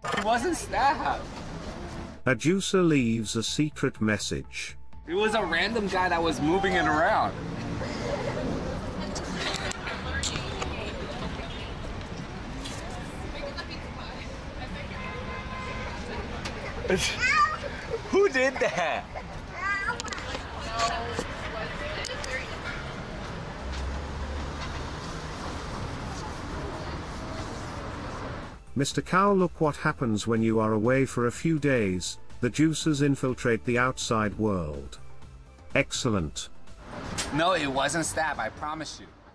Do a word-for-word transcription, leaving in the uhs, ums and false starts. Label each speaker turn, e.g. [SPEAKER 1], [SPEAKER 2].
[SPEAKER 1] He wasn't stabbed.
[SPEAKER 2] A juicer leaves a secret message.
[SPEAKER 1] It was a random guy that was moving it around. Who did that?
[SPEAKER 2] Mister Cow, look what happens when you are away for a few days. The juicers infiltrate the outside world. Excellent.
[SPEAKER 1] No, it wasn't stab, I promise you.